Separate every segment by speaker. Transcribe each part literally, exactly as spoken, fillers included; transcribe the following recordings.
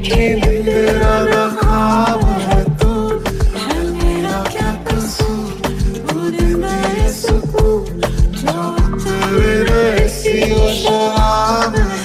Speaker 1: कि मेरा ख्वाब है तू, है मेरा क्या कसूर, वो दिन ये सुकून जो तेरे ऐसी वो शराब है।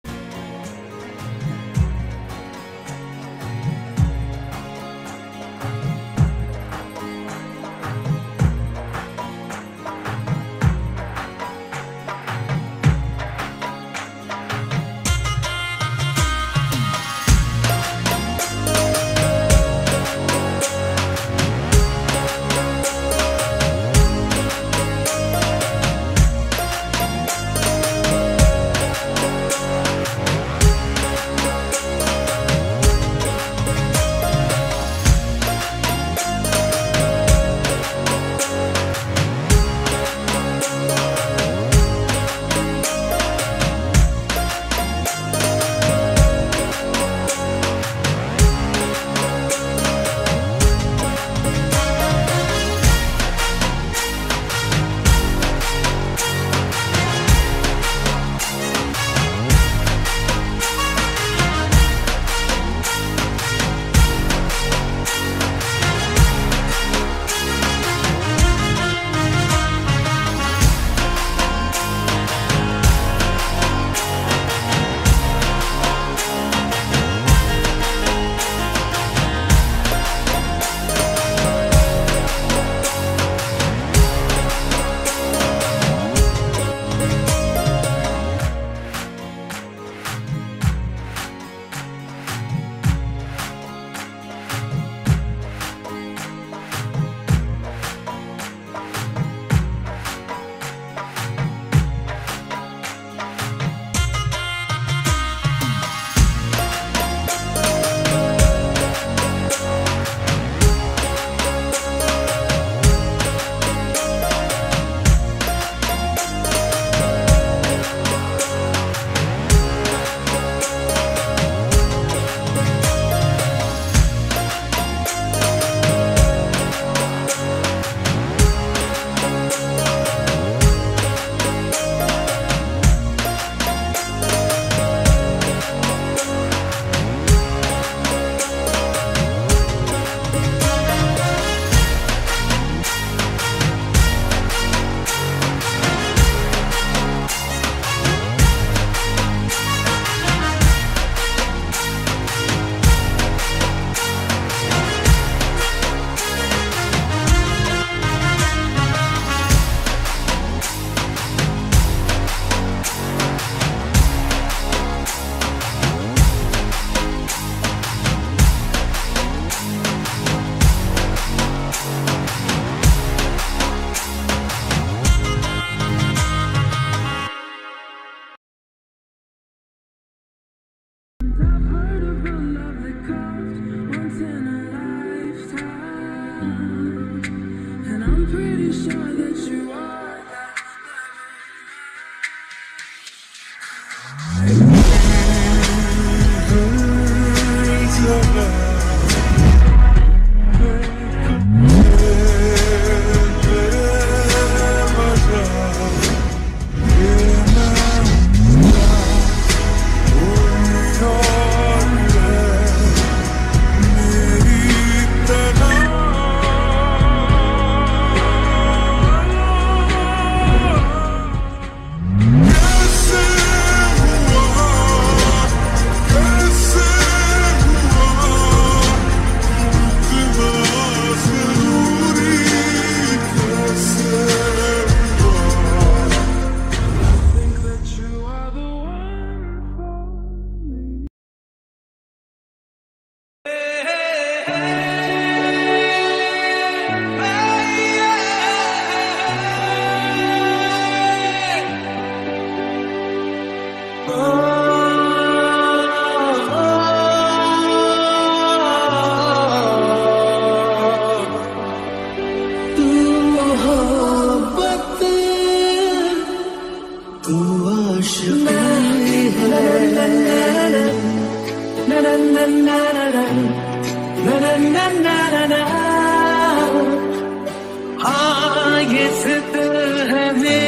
Speaker 2: हाँ ये जिद है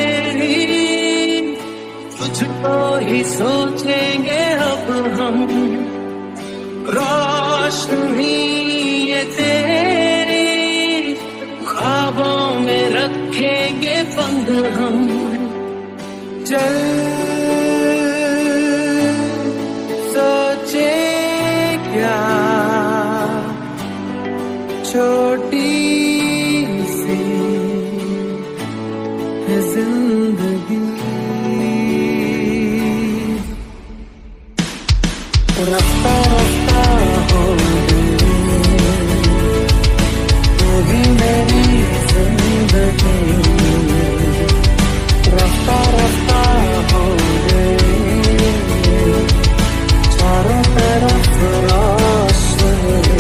Speaker 2: मेरी, तुझको ही सोचेंगे अब हम, रोशनी ये तेरी, ख्वाबों में रखेंगे पंग हम। चल सोचे क्या छोटी सी है जिंदगी। रफ्ता रफ्ता हो तू भी मेरी जिंदगी, रफ्ता रफ्ता हो चारों तरफ रोशनी।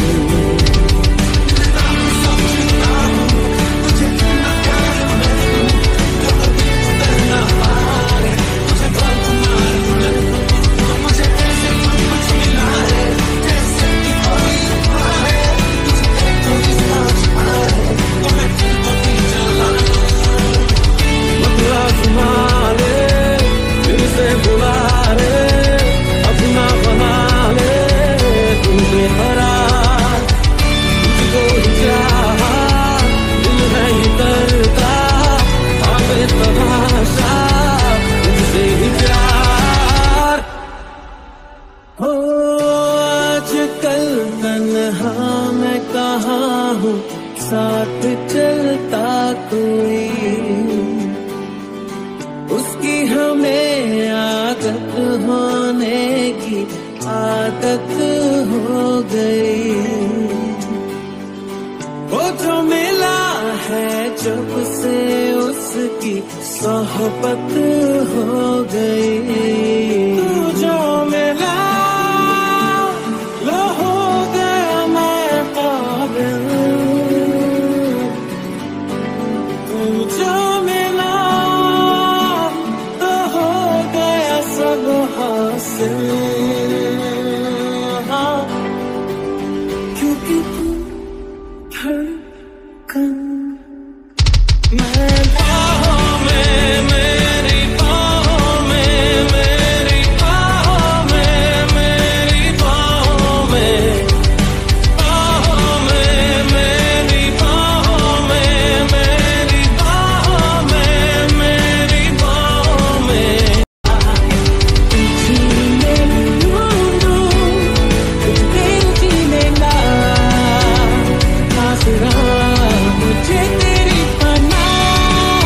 Speaker 2: हो आजकल तन्हा मैं कहाँ हूँ, साथ चलता कोई, उसकी हमें आदत होने की आदत हो गई। वो जो मिला है जब से उसकी सोहबत हो गई। तू जो मिला लो हो गया मैं काबिल, तू जो मिला तो हो गया सब हासिल। हाँ, क्योंकि तू धड़कन मैं बाहों में, मेरी बाहों में, मेरी बाहों में, मेरी बाहों में, बाहों में, मेरी बाहों में, मेरी बाहों में, मेरी बाहों में। जीने ढूंढूं तुझे, जीने ना आसरा मुझे तेरी पनाह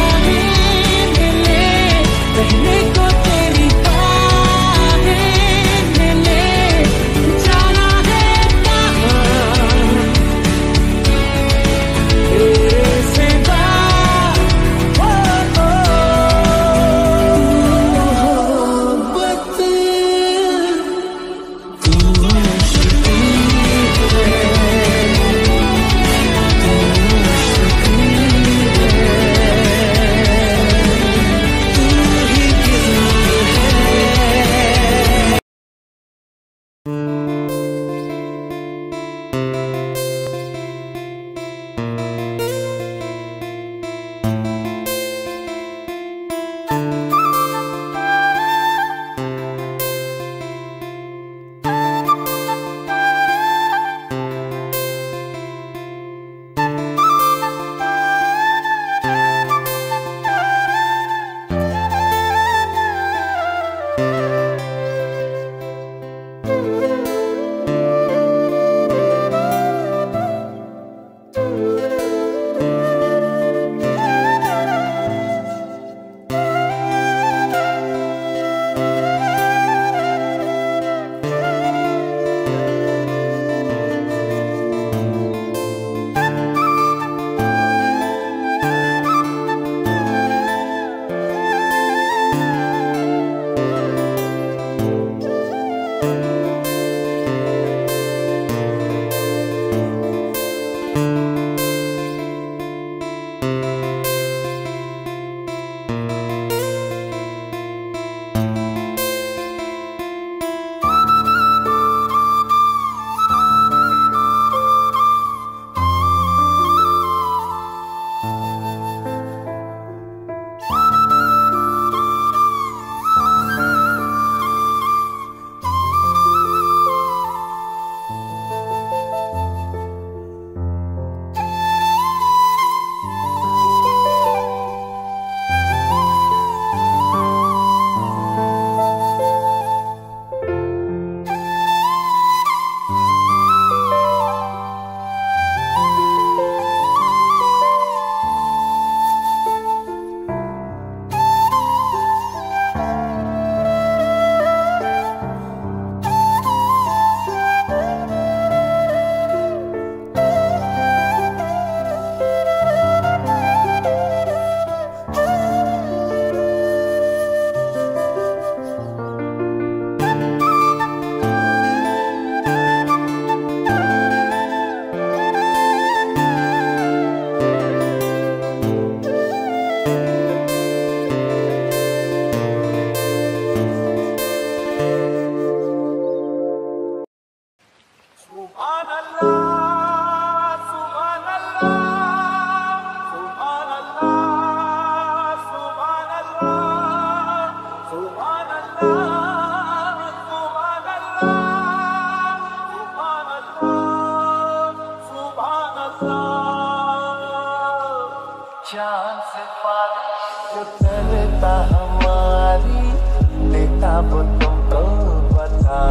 Speaker 1: चांद से बारिश जो करता हमारी देता वो तुमको बता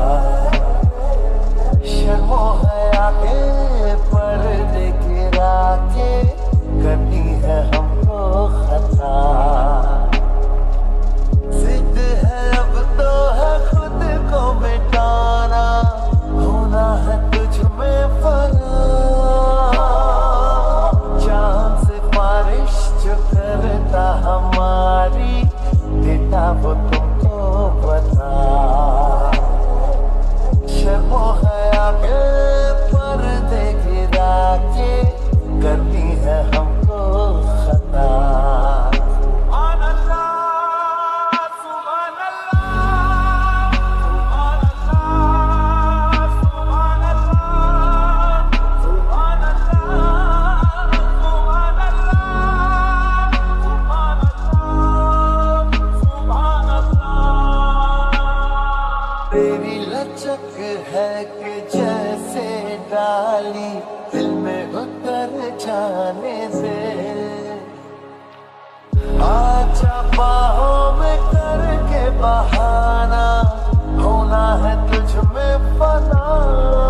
Speaker 1: शर्मो है आगे पर्दे गिरा के करनी है हमको खता जिद है अब तो है खुद को मिटाना होना है तुझ में फना चांद से बारिश जो करता हमारी देता वो तुमको बता शर्मो है आगे पर्दे गिरा के करनी है हमको खता तेरी लचक है कि जैसे डाली दिल में उतर जाने से आजा बाहों में करके बहाना होना है तुझ में फना